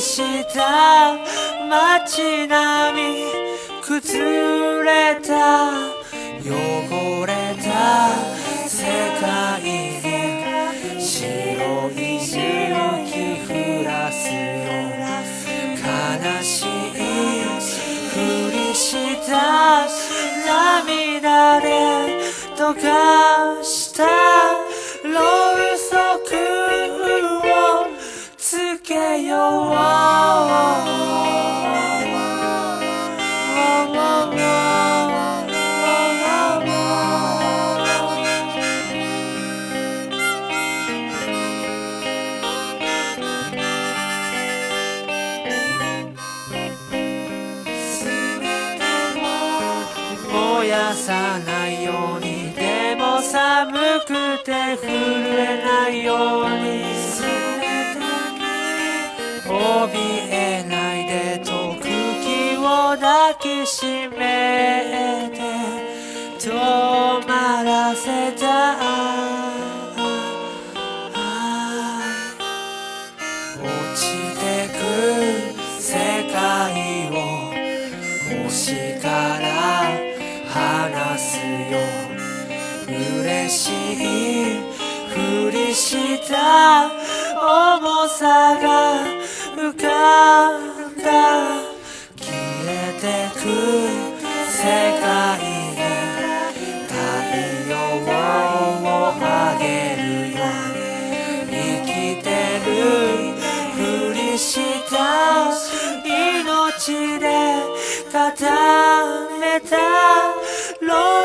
した街並み崩れた汚れた世界に白い雪降らすよ悲しいふりした涙で溶かしたろうそくをつけよう燃やさないようにでも寒くて震えないように怯えないでと茎を抱きしめて止まらせた落ちてく世界を星から離すよ嬉しいふりした重さが浮かんだ消えてく世界に太陽をあげるよ生きてるふりした命で固めたろう